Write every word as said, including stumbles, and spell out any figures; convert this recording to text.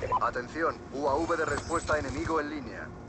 Atención, U A V de respuesta enemigo en línea.